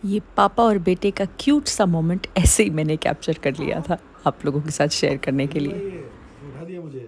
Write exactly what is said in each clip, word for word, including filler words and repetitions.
ये पापा और बेटे का क्यूट सा मोमेंट ऐसे ही मैंने कैप्चर कर लिया था आप लोगों के साथ शेयर करने के लिए। उठा दिया मुझे।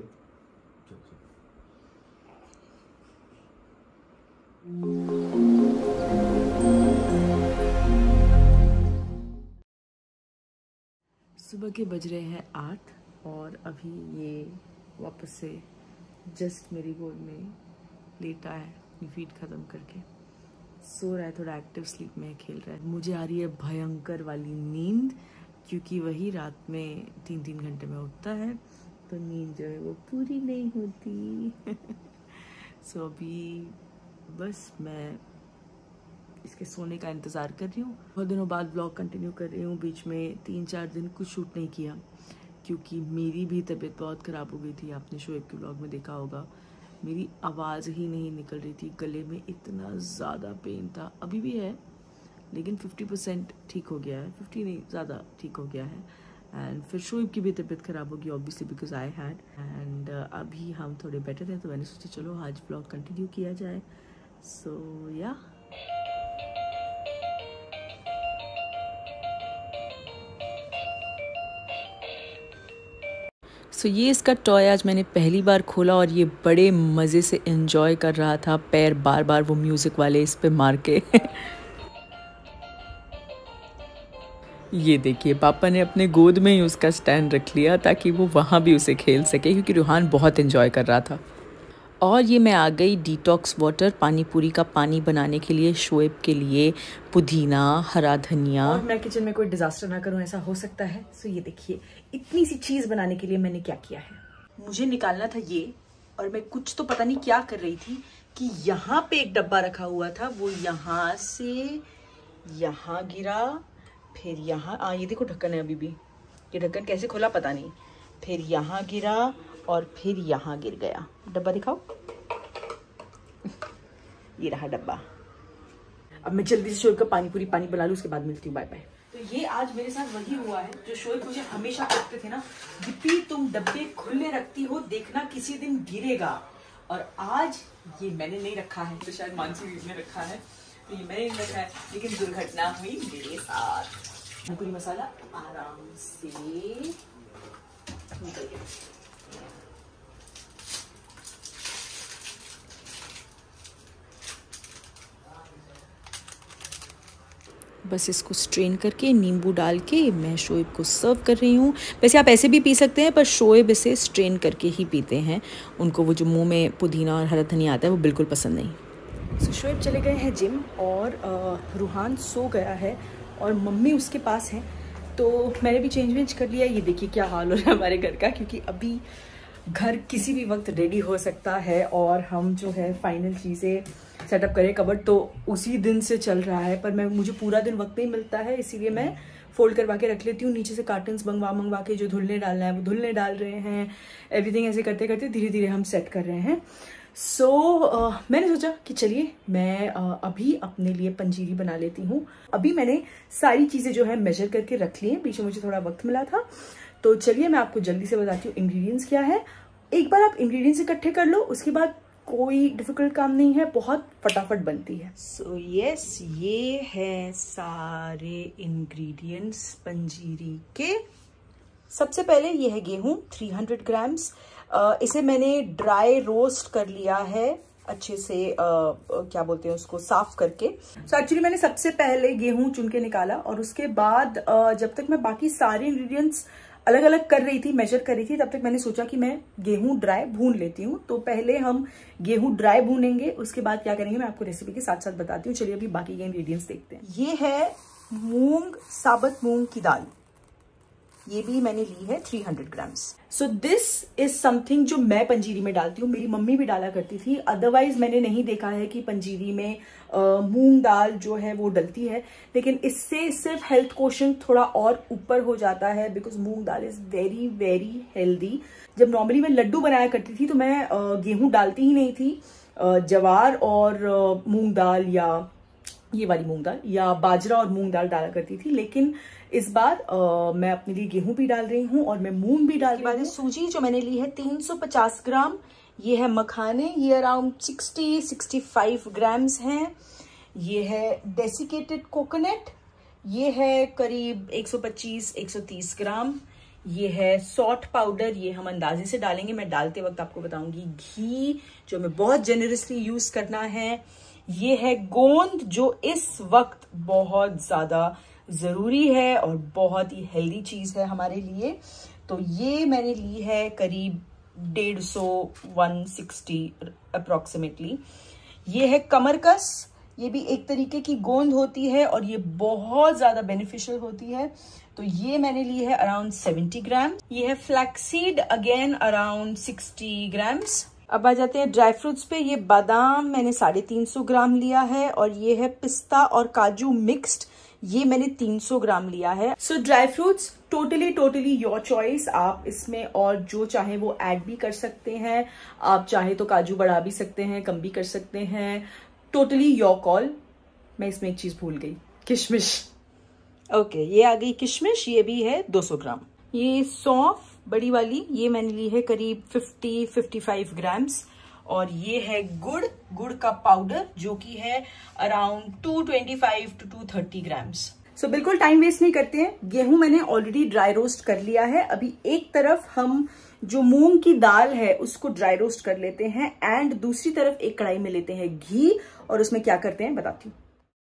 सुबह के बज रहे हैं आठ और अभी ये वापस से जस्ट मेरी गोद में लेटा है अपनी फीड ख़त्म करके सो रहा है। थोड़ा एक्टिव स्लीप में खेल रहा है। मुझे आ रही है भयंकर वाली नींद क्योंकि वही रात में तीन तीन घंटे में उठता है तो नींद जो है वो पूरी नहीं होती। सो so, अभी बस मैं इसके सोने का इंतज़ार कर रही हूँ। बहुत दिनों बाद ब्लॉग कंटिन्यू कर रही हूँ। बीच में तीन चार दिन कुछ शूट नहीं किया क्योंकि मेरी भी तबीयत बहुत ख़राब हो गई थी। आपने शोएब के ब्लॉग में देखा होगा मेरी आवाज़ ही नहीं निकल रही थी, गले में इतना ज़्यादा पेन था। अभी भी है लेकिन फिफ्टी परसेंट ठीक हो गया है, फिफ्टी नहीं ज़्यादा ठीक हो गया है। एंड फिर शोएब की भी तबीयत ख़राब होगी obviously because I had and अभी हम थोड़े बेटर हैं तो मैंने सोचा चलो आज ब्लॉग कंटिन्यू किया जाए। सो so, या yeah. सो so, ये इसका टॉय आज मैंने पहली बार खोला और ये बड़े मज़े से एंजॉय कर रहा था, पैर बार बार वो म्यूज़िक वाले इस पे मार के। ये देखिए पापा ने अपने गोद में ही उसका स्टैंड रख लिया ताकि वो वहाँ भी उसे खेल सके क्योंकि रूहान बहुत एंजॉय कर रहा था। और ये मैं आ गई डिटॉक्स वाटर पानी पूरी का पानी बनाने के लिए शोएब के लिए पुदीना हरा धनिया। और मैं किचन में कोई डिजास्टर ना करूं ऐसा हो सकता है। सो ये देखिए इतनी सी चीज बनाने के लिए मैंने क्या किया है। मुझे निकालना था ये और मैं कुछ तो पता नहीं क्या कर रही थी कि यहाँ पे एक डब्बा रखा हुआ था वो यहाँ से यहाँ गिरा फिर यहाँ आ ये देखो ढक्कन है अभी भी। ये ढक्कन कैसे खोला पता नहीं। फिर यहाँ गिरा और फिर यहाँ गिर गया। डब्बा दिखाओ। ये रहा डब्बा। अब मैं जल्दी से शोएब का पानी पूरी पानी बना लूँ उसके बाद मिलती हूँ। Bye bye. तो ये आज मेरे साथ वही हुआ है जो शोएब मुझे हमेशा कहते थे ना, दीप्ति तुम डब्बे खुले रखती हो देखना किसी दिन गिरेगा। और आज ये मैंने नहीं रखा है तो शायद मानसी ने रखा है तो ये मैंने नहीं रखा है लेकिन दुर्घटना हुई मेरे साथ। पूरी मसाला आराम से निकल गया। बस इसको स्ट्रेन करके नींबू डाल के मैं शोएब को सर्व कर रही हूँ। वैसे आप ऐसे भी पी सकते हैं पर शोएब इसे स्ट्रेन करके ही पीते हैं। उनको वो जो मुंह में पुदीना और हरा धनिया आता है वो बिल्कुल पसंद नहीं। सो शोएब चले गए हैं जिम और रूहान सो गया है और मम्मी उसके पास है तो मैंने भी चेंज वेंज कर लिया। ये देखिए क्या हाल हो रहा है हमारे घर का क्योंकि अभी घर किसी भी वक्त रेडी हो सकता है और हम जो है फाइनल चीज़ें सेटअप करें। कबर्ड तो उसी दिन से चल रहा है पर मैं मुझे पूरा दिन वक्त नहीं मिलता है इसीलिए मैं फोल्ड करवा के रख लेती हूँ। नीचे से कार्टन्स मंगवा मंगवा के जो धुलने डालना है वो धुलने डाल रहे हैं। एवरीथिंग ऐसे करते करते धीरे धीरे हम सेट कर रहे हैं। सो so, uh, मैंने सोचा कि चलिए मैं uh, अभी अपने लिए पंजीरी बना लेती हूँ। अभी मैंने सारी चीज़ें जो है मेजर करके रख ली हैं, बीच में मुझे थोड़ा वक्त मिला था तो चलिए मैं आपको जल्दी से बताती हूँ इंग्रेडिएंट्स क्या है। एक बार आप इंग्रेडिएंट्स इकट्ठे कर लो उसके बाद कोई डिफिकल्ट काम नहीं है, बहुत फटाफट बनती है। सो so, यस yes, ये है सारे इंग्रेडिएंट्स पंजीरी के। सबसे पहले ये है गेहूं तीन सौ ग्राम्स। इसे मैंने ड्राई रोस्ट कर लिया है अच्छे से, आ, क्या बोलते हैं उसको साफ करके। सो so, एक्चुअली मैंने सबसे पहले गेहूं चुन के निकाला और उसके बाद आ, जब तक मैं बाकी सारे इंग्रेडिएंट्स अलग अलग कर रही थी मेजर कर रही थी तब तक मैंने सोचा कि मैं गेहूं ड्राई भून लेती हूँ। तो पहले हम गेहूं ड्राई भूनेंगे उसके बाद क्या करेंगे मैं आपको रेसिपी के साथ साथ बताती हूँ। चलिए अभी बाकी के इंग्रेडिएंट्स देखते हैं। ये है मूंग, साबुत मूंग की दाल, ये भी मैंने ली है तीन सौ grams. So this is something जो मैं पंजीरी में डालती हूँ, मेरी मम्मी भी डाला करती थी। अदरवाइज मैंने नहीं देखा है कि पंजीरी में मूंग दाल जो है वो डलती है, लेकिन इससे सिर्फ हेल्थ क्वोशंट थोड़ा और ऊपर हो जाता है because moong dal is very very healthy. जब नॉर्मली मैं लड्डू बनाया करती थी तो मैं गेहूं डालती ही नहीं थी, जवार और मूंग दाल या ये वाली मूंग दाल या बाजरा और मूंग दाल डाला करती थी, लेकिन इस बार आ, मैं अपने लिए गेहूं भी डाल रही हूँ और मैं मूंग भी डाल रही हूँ। सूजी जो मैंने ली है तीन सौ पचास ग्राम, ये है मखाने, ये अराउंड साठ पैंसठ ग्राम्स हैं। ये है डेसिकेटेड कोकोनट, ये है करीब एक सौ पच्चीस एक सौ तीस ग्राम। ये है सॉल्ट पाउडर, ये हम अंदाजे से डालेंगे, मैं डालते वक्त आपको बताऊंगी। घी जो हमें बहुत जेनरसली यूज करना है। ये है गोंद जो इस वक्त बहुत ज्यादा जरूरी है और बहुत ही हेल्दी चीज है हमारे लिए। तो ये मैंने ली है करीब डेढ़ सौ वन सिक्सटी अप्रोक्सीमेटली। ये है कमरकस, ये भी एक तरीके की गोंद होती है और ये बहुत ज्यादा बेनिफिशियल होती है। तो ये मैंने ली है अराउंड सेवेंटी ग्राम। ये है flaxseed, again around sixty grams. अब आ जाते हैं ड्राई फ्रूट्स पे। ये बादाम मैंने साढ़े तीन सौ ग्राम लिया है और ये है पिस्ता और काजू मिक्स्ड, ये मैंने तीन सौ ग्राम लिया है। So dry fruits totally totally your choice, आप इसमें और जो चाहे वो ऐड भी कर सकते हैं। आप चाहे तो काजू बढ़ा भी सकते हैं, कम भी कर सकते हैं, टोटली योर कॉल। मैं इसमें एक चीज भूल गई, किशमिश। ओके okay, ये आ गई किशमिश, ये भी है दो सौ ग्राम। ये सौंफ बड़ी वाली, ये मैंने ली है करीब पचास पचपन ग्राम्स। और ये है गुड़, गुड़ का पाउडर जो कि है अराउंड दो सौ पच्चीस टू दो सौ तीस ग्राम्स। सो so, बिल्कुल टाइम वेस्ट नहीं करते हैं। गेहूं मैंने ऑलरेडी ड्राई रोस्ट कर लिया है। अभी एक तरफ हम जो मूंग की दाल है उसको ड्राई रोस्ट कर लेते हैं एंड दूसरी तरफ एक कढ़ाई में लेते हैं घी और उसमें क्या करते हैं बताती हूँ।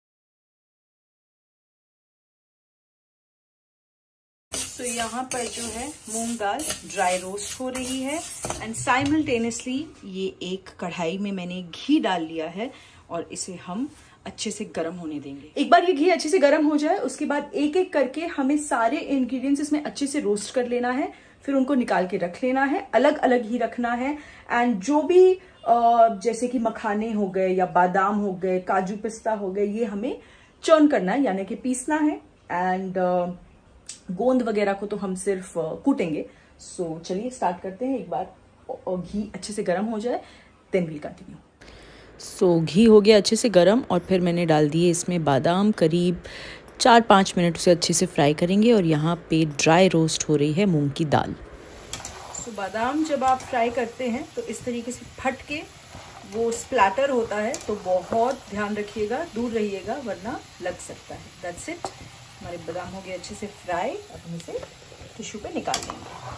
तो यहाँ पर जो है मूंग दाल ड्राई रोस्ट हो रही है एंड साइमल्टेनियसली ये एक कढ़ाई में मैंने घी डाल लिया है और इसे हम अच्छे से गर्म होने देंगे। एक बार ये घी अच्छे से गर्म हो जाए उसके बाद एक एक करके हमें सारे इंग्रेडिएंट्स इसमें अच्छे से रोस्ट कर लेना है, फिर उनको निकाल के रख लेना है, अलग अलग ही रखना है। एंड जो भी जैसे कि मखाने हो गए या बादाम हो गए, काजू पिस्ता हो गए, ये हमें चर्न करना है यानी कि पीसना है। एंड गोंद वगैरह को तो हम सिर्फ कूटेंगे। सो so, चलिए स्टार्ट करते हैं। एक बार और घी अच्छे से गर्म हो जाए देन विल कंटिन्यू। सो घी हो गया अच्छे से गर्म और फिर मैंने डाल दिए इसमें बादाम, करीब चार पाँच मिनट उसे अच्छे से फ्राई करेंगे। और यहाँ पे ड्राई रोस्ट हो रही है मूंग की दाल। सो so, बादाम जब आप फ्राई करते हैं तो इस तरीके से फट के वो स्प्लैटर होता है, तो बहुत ध्यान रखिएगा, दूर रहिएगा वरना लग सकता है। दैट्स इट, हमारे बादाम हो गए अच्छे से फ्राई। अब हम इसे टिश्यू पे निकाल लेंगे।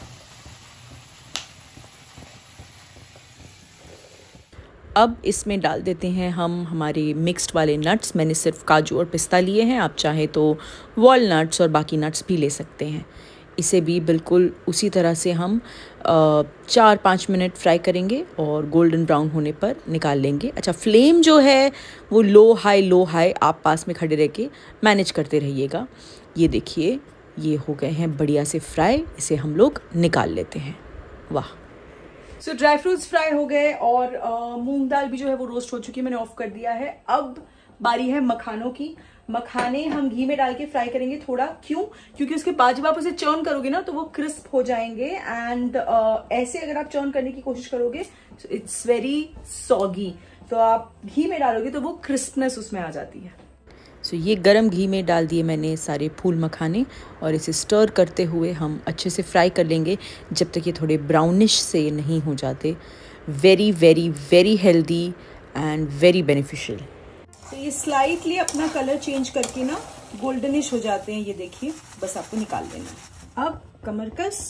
अब इसमें डाल देते हैं हम हमारे मिक्स्ड वाले नट्स। मैंने सिर्फ काजू और पिस्ता लिए हैं, आप चाहे तो वॉलनट्स और बाकी नट्स भी ले सकते हैं। इसे भी बिल्कुल उसी तरह से हम चार पाँच मिनट फ्राई करेंगे और गोल्डन ब्राउन होने पर निकाल लेंगे। अच्छा, फ्लेम जो है वो लो हाई लो हाई आप पास में खड़े रह के मैनेज करते रहिएगा। ये देखिए ये हो गए हैं बढ़िया से फ्राई, इसे हम लोग निकाल लेते हैं। वाह। सो ड्राई फ्रूट्स फ्राई हो गए और मूंग दाल भी जो है वो रोस्ट हो चुकी है, मैंने ऑफ कर दिया है। अब बारी है मखानों की। मखाने हम घी में डाल के फ्राई करेंगे थोड़ा, क्यों? क्योंकि उसके बाद जब आप उसे चर्न करोगे ना तो वो क्रिस्प हो जाएंगे। एंड uh, ऐसे अगर आप चर्न करने की कोशिश करोगे इट्स वेरी सॉगी, तो आप घी में डालोगे तो वो क्रिस्पनेस उसमें आ जाती है। सो so, ये गरम घी में डाल दिए मैंने सारे फूल मखाने और इसे स्टर करते हुए हम अच्छे से फ्राई कर लेंगे जब तक ये थोड़े ब्राउनिश से नहीं हो जाते। Very very very healthy and very beneficial. तो ये स्लाइटली अपना कलर चेंज करके ना गोल्डनिश हो जाते हैं, ये देखिए, बस आपको निकाल देना है। अब कमरकस,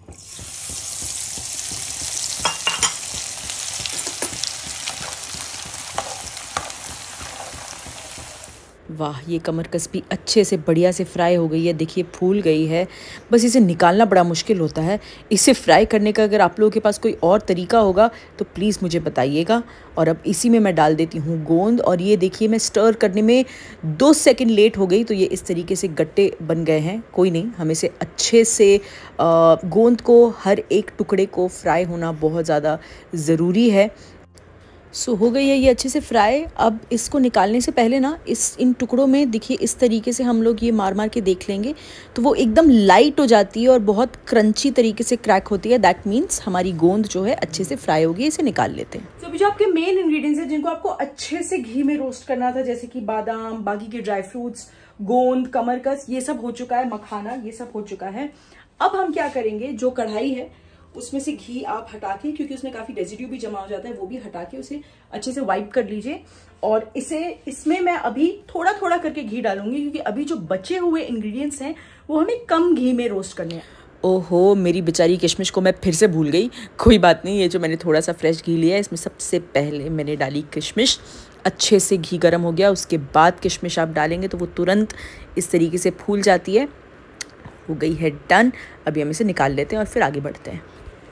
वाह, ये कमरकस भी अच्छे से बढ़िया से फ्राई हो गई है। देखिए फूल गई है, बस इसे निकालना बड़ा मुश्किल होता है। इसे फ्राई करने का अगर आप लोगों के पास कोई और तरीका होगा तो प्लीज़ मुझे बताइएगा। और अब इसी में मैं डाल देती हूँ गोंद। और ये देखिए मैं स्टर करने में दो सेकंड लेट हो गई तो ये इस तरीके से गट्टे बन गए हैं। कोई नहीं, हमें से अच्छे से गोंद को, हर एक टुकड़े को फ्राई होना बहुत ज़्यादा ज़रूरी है। सो so, हो गई है ये अच्छे से फ्राई। अब इसको निकालने से पहले ना इस इन टुकड़ों में देखिए इस तरीके से हम लोग ये मार मार के देख लेंगे तो वो एकदम लाइट हो जाती है और बहुत क्रंची तरीके से क्रैक होती है। दैट मीन्स हमारी गोंद जो है अच्छे से फ्राई होगी। इसे निकाल लेते हैं। तो अभी जो आपके मेन इंग्रेडिएंट्स हैं जिनको आपको अच्छे से घी में रोस्ट करना था, जैसे कि बादाम, बाकी के ड्राई फ्रूट्स, गोंद, कमरकस, ये सब हो चुका है, मखाना ये सब हो चुका है। अब हम क्या करेंगे, जो कढ़ाई है उसमें से घी आप हटा के, क्योंकि उसमें काफी रेजिड्यू भी जमा हो जाता है, वो भी हटा के उसे अच्छे से वाइप कर लीजिए। और इसे इसमें मैं अभी थोड़ा थोड़ा करके घी डालूंगी, क्योंकि अभी जो बचे हुए इंग्रेडिएंट्स हैं वो हमें कम घी में रोस्ट करने हैं। ओहो, मेरी बेचारी किशमिश को मैं फिर से भूल गई। कोई बात नहीं, ये जो मैंने थोड़ा सा फ्रेश घी लिया है, इसमें सबसे पहले मैंने डाली किशमिश। अच्छे से घी गर्म हो गया, उसके बाद किशमिश आप डालेंगे तो वो तुरंत इस तरीके से फूल जाती है। हो गई है डन। अभी हम इसे निकाल लेते हैं और फिर आगे बढ़ते हैं।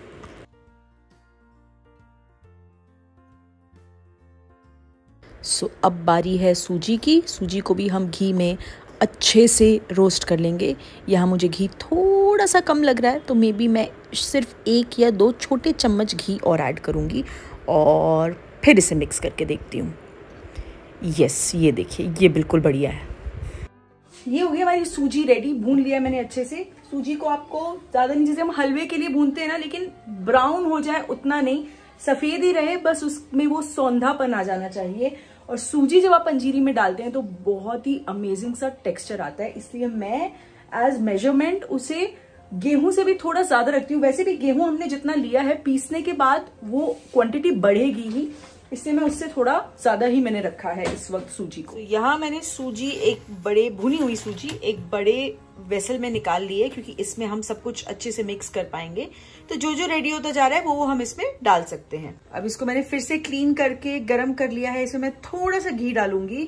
सो so, अब बारी है सूजी की। सूजी को भी हम घी में अच्छे से रोस्ट कर लेंगे। यहाँ मुझे घी थोड़ा सा कम लग रहा है, तो मे बी मैं सिर्फ एक या दो छोटे चम्मच घी और ऐड करूँगी और फिर इसे मिक्स करके देखती हूँ। यस, ये देखिए, ये बिल्कुल बढ़िया है। ये हो गई हमारी सूजी रेडी। भून लिया मैंने अच्छे से। सूजी को आपको ज्यादा नहीं, जैसे हम हलवे के लिए भूनते हैं ना, लेकिन ब्राउन हो जाए उतना नहीं, सफेद ही रहे, बस उसमें वो सौंधापन आ जाना चाहिए। और सूजी जब आप पंजीरी में डालते हैं तो बहुत ही अमेजिंग सा टेक्सचर आता है, इसलिए मैं एज मेजरमेंट उसे गेहूं से भी थोड़ा ज्यादा रखती हूँ। वैसे भी गेहूं हमने जितना लिया है, पीसने के बाद वो क्वांटिटी बढ़ेगी ही, इसलिए मैं उससे थोड़ा ज्यादा ही मैंने रखा है इस वक्त सूजी को। तो यहाँ मैंने सूजी एक बड़े भुनी हुई सूजी एक बड़े वेसल में निकाल ली है, क्योंकि इसमें हम सब कुछ अच्छे से मिक्स कर पाएंगे। तो जो जो रेडी होता जा रहा है वो वो हम इसमें डाल सकते हैं। अब इसको मैंने फिर से क्लीन करके गरम कर लिया है। इसमें मैं थोड़ा सा घी डालूंगी,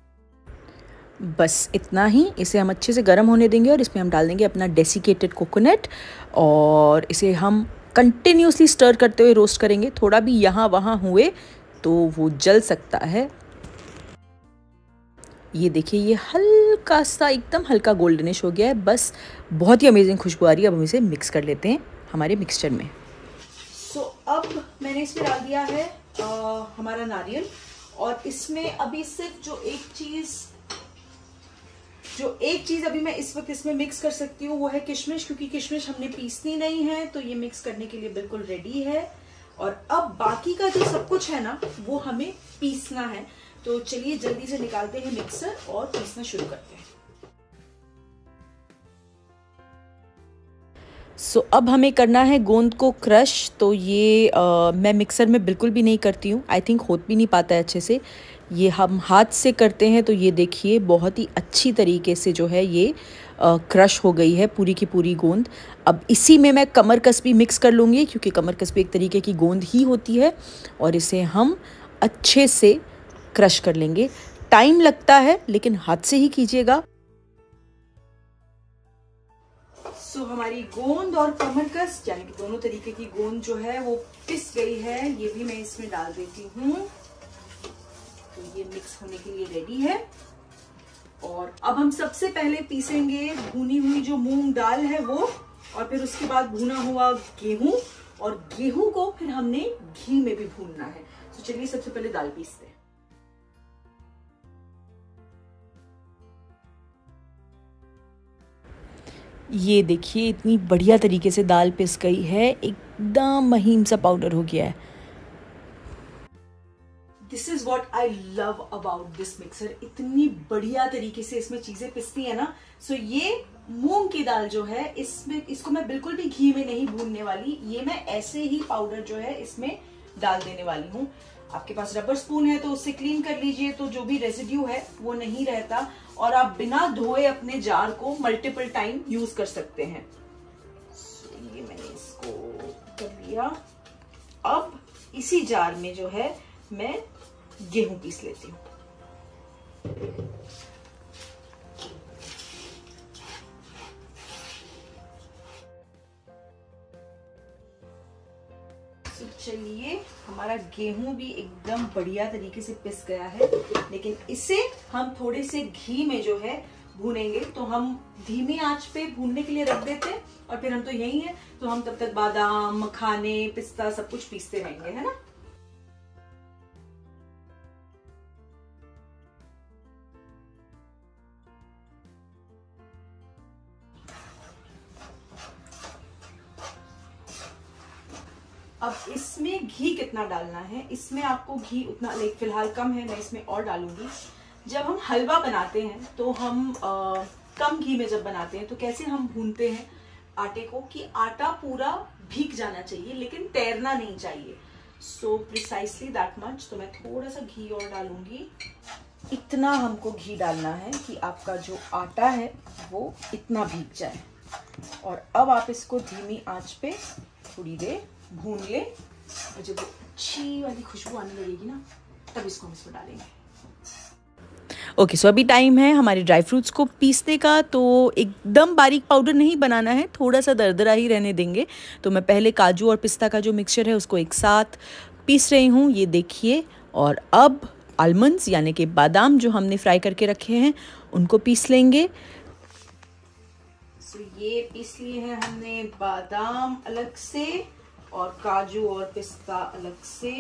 बस इतना ही। इसे हम अच्छे से गर्म होने देंगे और इसमें हम डाल देंगे अपना डेसिकेटेड कोकोनट और इसे हम कंटिन्यूसली स्टर करते हुए रोस्ट करेंगे। थोड़ा भी यहाँ वहाँ हुए तो वो जल सकता है। ये देखिए, ये हल्का सा एकदम हल्का गोल्डनिश हो गया है। बस बहुत ही अमेजिंग खुशबू आ रही है। अब हम इसे मिक्स कर लेते हैं हमारे मिक्सचर में। सो so, अब मैंने इसमें डाल दिया है आ, हमारा नारियल। और इसमें अभी सिर्फ जो एक चीज जो एक चीज अभी मैं इस वक्त इसमें मिक्स कर सकती हूँ वो है किशमिश, क्योंकि किशमिश हमने पीसनी नहीं है, तो ये मिक्स करने के लिए बिल्कुल रेडी है। और अब बाकी का जो सब कुछ है ना, वो हमें पीसना है। तो चलिए जल्दी से निकालते हैं मिक्सर और पीसना शुरू करते हैं। सो so, अब हमें करना है गोंद को क्रश। तो ये आ, मैं मिक्सर में बिल्कुल भी नहीं करती हूँ, आई थिंक होत भी नहीं पाता है अच्छे से। ये हम हाथ से करते हैं। तो ये देखिए, बहुत ही अच्छी तरीके से जो है ये आ, क्रश हो गई है पूरी की पूरी गोंद। अब इसी में मैं कमरकस भी मिक्स कर लूँगी, क्योंकि कमरकस भी एक तरीके की गोंद ही होती है। और इसे हम अच्छे से क्रश कर लेंगे। टाइम लगता है, लेकिन हाथ से ही कीजिएगा। सो so, हमारी गोंद और कमरकस यानी कि दोनों तरीके की गोंद जो है वो पिस गई है। ये भी मैं इसमें डाल देती हूँ। तो ये मिक्स होने के लिए रेडी है। और अब हम सबसे पहले पीसेंगे भुनी हुई जो मूंग दाल है वो, और फिर उसके बाद भुना हुआ गेहूं, और गेहूं को फिर हमने घी में भी भूनना है। तो चलिए सबसे पहले दाल पीसते हैं। ये देखिए, इतनी बढ़िया तरीके से दाल पिस गई है, एकदम महीन सा पाउडर हो गया है। This is what I love about this mixer. इतनी बढ़िया तरीके से इसमें चीजें पिसती है ना। सो so, ये मूंग की दाल जो है, इसमें इसको मैं बिल्कुल भी घी में नहीं भूनने वाली। ये मैं ऐसे ही पाउडर जो है इसमें डाल देने वाली हूँ। आपके पास रबर स्पून है तो उससे क्लीन कर लीजिए, तो जो भी रेजिड्यू है वो नहीं रहता। और आप बिना धोए अपने जार को मल्टीपल टाइम यूज कर सकते हैं। so, ये मैंने इसको कर लिया। अब इसी जार में जो है मैं गेहूं पीस लेती हूँ। तो चलिए, हमारा गेहूं भी एकदम बढ़िया तरीके से पिस गया है, लेकिन इसे हम थोड़े से घी में जो है भूनेंगे। तो हम धीमी आंच पे भूनने के लिए रख देते हैं, और फिर हम तो यही है, तो हम तब तक बादाम, मखाने, पिस्ता सब कुछ पीसते रहेंगे, है ना। अब इसमें घी कितना डालना है, इसमें आपको घी उतना, लाइक फिलहाल कम है, मैं इसमें और डालूंगी। जब हम हलवा बनाते हैं तो हम आ, कम घी में जब बनाते हैं तो कैसे हम भूनते हैं, आटे को कि आटा पूरा भीग जाना चाहिए लेकिन तैरना नहीं चाहिए। So precisely that much. तो मैं थोड़ा सा घी और डालूंगी। इतना हमको घी डालना है कि आपका जो आटा है वो इतना भीग जाए। और अब आप इसको धीमी आंच पे थोड़ी देर भून ले और जब अच्छी वाली खुशबू आने लगेगी ना तब इसको हम इसमें डालेंगे। ओके सो अभी टाइम है हमारे ड्राई फ्रूट्स को पीसने का। तो एकदम बारीक पाउडर नहीं बनाना है, थोड़ा सा दरदरा ही रहने देंगे। तो मैं पहले काजू और पिस्ता का जो मिक्सचर है उसको एक साथ पीस रही हूँ, ये देखिए। और अब आलमंड्स यानी कि बादाम जो हमने फ्राई करके रखे हैं उनको पीस लेंगे। so, ये पीस लिए हैं हमने बादाम अलग से और काजू और पिस्ता अलग से।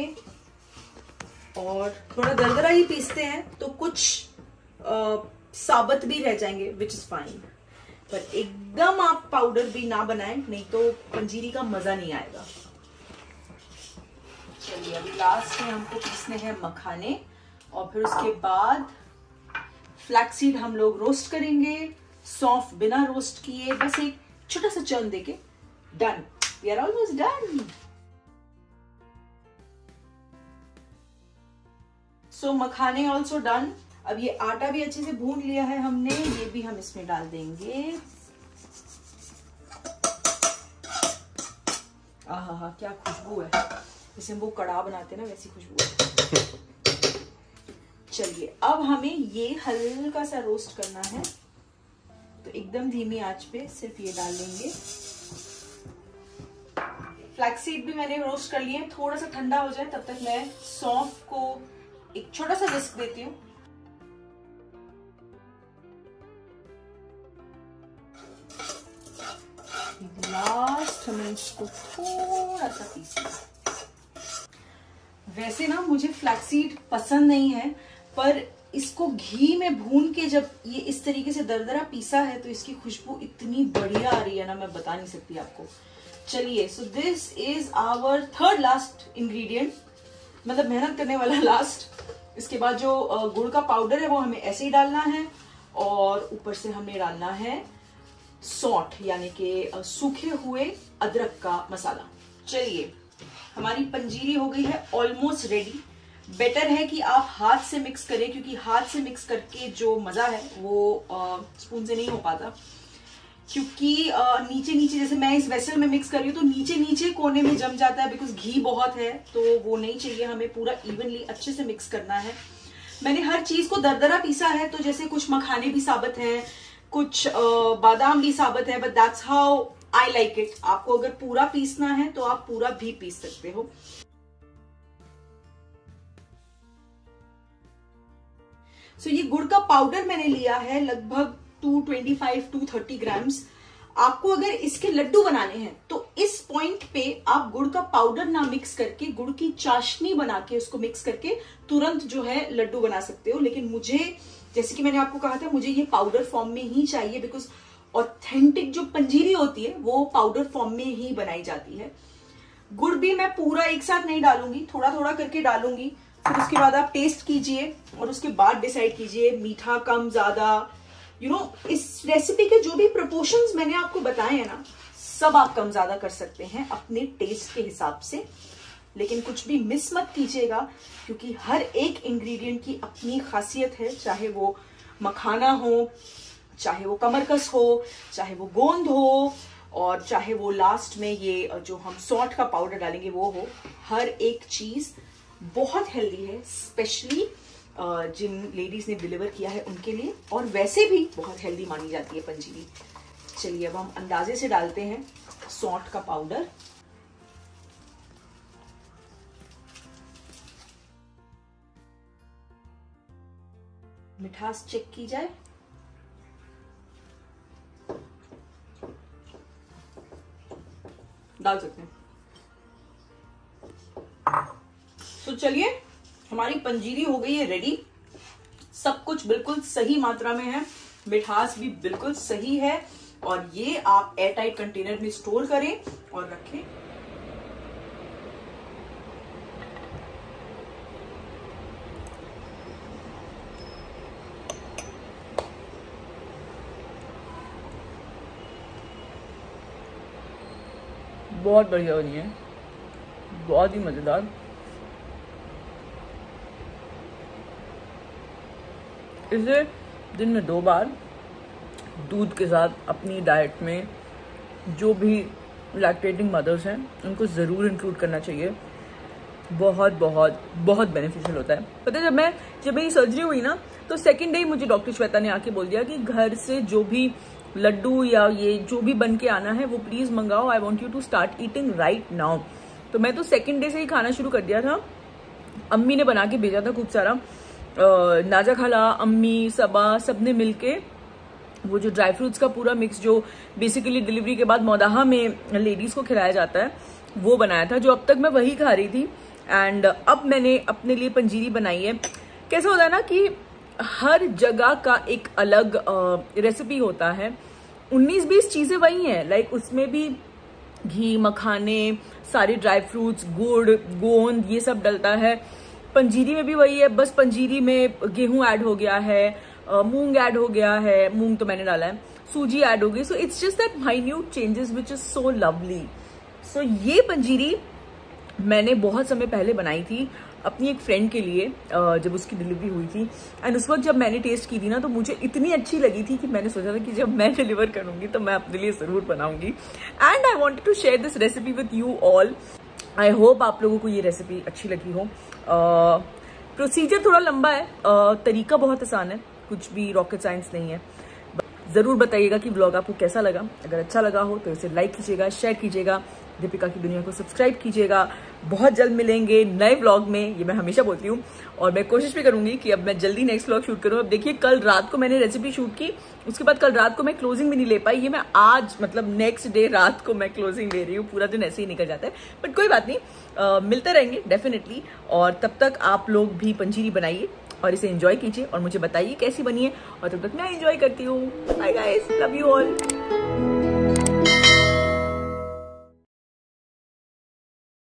और थोड़ा दरदरा ही पीसते हैं तो कुछ आ, साबुत भी रह जाएंगे विच इज फाइन, पर एकदम आप पाउडर भी ना बनाएं नहीं तो पंजीरी का मजा नहीं आएगा। चलिए अभी लास्ट में हमको पीसने हैं मखाने और फिर उसके बाद फ्लैक्सीड हम लोग रोस्ट करेंगे। सौंफ बिना रोस्ट किए, बस एक छोटा सा चर्न देके done. We are almost done. So मखाने ऑल्सो डन। अब ये आटा भी अच्छे से भून लिया है हमने, ये भी हम इसमें डाल देंगे। आहा हा क्या खुशबू है, जैसे हम वो कड़ाह बनाते हैं ना वैसी खुशबू है। चलिए अब हमें ये हल्का सा रोस्ट करना है तो एकदम धीमी आंच पे सिर्फ ये डाल लेंगे। फ्लैक्सीड भी मैंने रोस्ट कर लिए, थोड़ा सा ठंडा हो जाए तब तक मैं सौंफ को एक छोटा सा विस्क देती हूँ। लास्ट हमें इसको थोड़ा सा पीसना। वैसे ना मुझे फ्लैक्सीड पसंद नहीं है, पर इसको घी में भून के जब ये इस तरीके से दरदरा पीसा है तो इसकी खुशबू इतनी बढ़िया आ रही है ना, मैं बता नहीं सकती आपको। चलिए so this is our third last ingredient, मतलब मेहनत करने वाला लास्ट। इसके बाद जो गुड़ का पाउडर है वो हमें ऐसे ही डालना है और ऊपर से हमें डालना है सौंठ यानी कि सूखे हुए अदरक का मसाला। चलिए हमारी पंजीरी हो गई है ऑलमोस्ट रेडी। बेटर है कि आप हाथ से मिक्स करें क्योंकि हाथ से मिक्स करके जो मजा है वो स्पून से नहीं हो पाता, क्योंकि आ, नीचे नीचे जैसे मैं इस वेसल में मिक्स कर रही हूँ तो नीचे नीचे कोने में जम जाता है बिकॉज घी बहुत है, तो वो नहीं चाहिए। हमें पूरा इवनली अच्छे से मिक्स करना है। मैंने हर चीज को दरदरा पीसा है, तो जैसे कुछ मखाने भी साबुत हैं, कुछ आ, बादाम भी साबुत है, but that's how I like it. आपको अगर पूरा पीसना है तो आप पूरा भी पीस सकते हो। सो so, ये गुड़ का पाउडर मैंने लिया है लगभग two twenty five to thirty grams. आपको अगर इसके लड्डू बनाने हैं तो इस पॉइंट पे आप गुड़ का पाउडर ना मिक्स करके गुड़ की चाशनी बना के उसको मिक्स करके तुरंत जो है लड्डू बना सकते हो। लेकिन मुझे, जैसे कि मैंने आपको कहा था, मुझे ये पाउडर फॉर्म में ही चाहिए बिकॉज ऑथेंटिक जो पंजीरी होती है वो पाउडर फॉर्म में ही बनाई जाती है। गुड़ भी मैं पूरा एक साथ नहीं डालूंगी, थोड़ा थोड़ा करके डालूंगी। फिर उसके बाद आप टेस्ट कीजिए और उसके बाद डिसाइड कीजिए मीठा कम ज्यादा। यू नो इस रेसिपी के जो भी प्रोपोर्शंस मैंने आपको बताए हैं ना, सब आप कम ज्यादा कर सकते हैं अपने टेस्ट के हिसाब से। लेकिन कुछ भी मिस मत कीजिएगा क्योंकि हर एक इंग्रेडिएंट की अपनी खासियत है, चाहे वो मखाना हो, चाहे वो कमरकस हो, चाहे वो गोंद हो, और चाहे वो लास्ट में ये जो हम सौंठ का पाउडर डालेंगे वो हो। हर एक चीज बहुत हेल्दी है, स्पेशली जिन लेडीज ने डिलीवर किया है उनके लिए, और वैसे भी बहुत हेल्दी मानी जाती है पंजीरी। चलिए अब हम अंदाजे से डालते हैं सौंठ का पाउडर। मिठास चेक की जाए। डाल सकते हैं। तो चलिए हमारी पंजीरी हो गई है रेडी। सब कुछ बिल्कुल सही मात्रा में है, मिठास भी बिल्कुल सही है, और ये आप एयर टाइट कंटेनर में स्टोर करें और रखें। बहुत बढ़िया बनी है, बहुत ही मज़ेदार। इसे दिन में दो बार दूध के साथ अपनी डाइट में जो भी लैक्टेटिंग मदर्स हैं उनको ज़रूर इंक्लूड करना चाहिए। बहुत बहुत बहुत बेनिफिशियल होता है। पता है जब मैं जब मेरी सर्जरी हुई ना तो सेकेंड डे मुझे डॉक्टर श्वेता ने आके बोल दिया कि घर से जो भी लड्डू या ये जो भी बन के आना है वो प्लीज़ मंगाओ, I want you to start eating right now. तो मैं तो सेकेंड डे से ही खाना शुरू कर दिया था। अम्मी ने बना के भेजा था खूब सारा, नाजा खाला, अम्मी, सबा, सब ने मिलके वो जो ड्राई फ्रूट्स का पूरा मिक्स जो बेसिकली डिलीवरी के बाद मौदाहा में लेडीज़ को खिलाया जाता है वो बनाया था, जो अब तक मैं वही खा रही थी। एंड अब मैंने अपने लिए पंजीरी बनाई है। कैसा होता है ना कि हर जगह का एक अलग रेसिपी होता है, उन्नीस बीस चीज़ें वही हैं, लाइक उसमें भी घी, मखाने, सारे ड्राई फ्रूट्स, गुड़, गोंद, ये सब डलता है। पंजीरी में भी वही है, बस पंजीरी में गेहूं ऐड हो गया है, मूंग ऐड हो गया है, मूंग तो मैंने डाला है, सूजी ऐड हो गई। So it's just that minute changes which is so lovely. So ये पंजीरी मैंने बहुत समय पहले बनाई थी अपनी एक फ्रेंड के लिए जब उसकी डिलीवरी हुई थी। एंड उस वक्त जब मैंने टेस्ट की थी ना तो मुझे इतनी अच्छी लगी थी कि मैंने सोचा था कि जब मैं डिलीवर करूंगी तो मैं अपने लिए ज़रूर बनाऊंगी। And I wanted to share this recipe with you all. I hope आप लोगों को ये रेसिपी अच्छी लगी हो। प्रोसीजर थोड़ा लंबा है, uh, तरीका बहुत आसान है, कुछ भी रॉकेट साइंस नहीं है। ज़रूर बताइएगा कि ब्लॉग आपको कैसा लगा। अगर अच्छा लगा हो तो इसे लाइक कीजिएगा, शेयर कीजिएगा, दीपिका की दुनिया को सब्सक्राइब कीजिएगा। बहुत जल्द मिलेंगे नए व्लॉग में, ये मैं हमेशा बोलती हूँ, और मैं कोशिश भी करूंगी कि अब मैं जल्दी नेक्स्ट व्लॉग शूट करूँ। अब देखिए कल रात को मैंने रेसिपी शूट की, उसके बाद कल रात को मैं क्लोजिंग भी नहीं ले पाई। ये मैं आज मतलब नेक्स्ट डे रात को मैं क्लोजिंग ले रही हूँ, पूरा दिन ऐसे ही निकल जाता है, बट कोई बात नहीं, आ, मिलते रहेंगे डेफिनेटली। और तब तक आप लोग भी पंजीरी बनाइए और इसे एंजॉय कीजिए और मुझे बताइए कैसी बनी है, और तब तक मैं एंजॉय करती हूँ। Bye guys, love you all.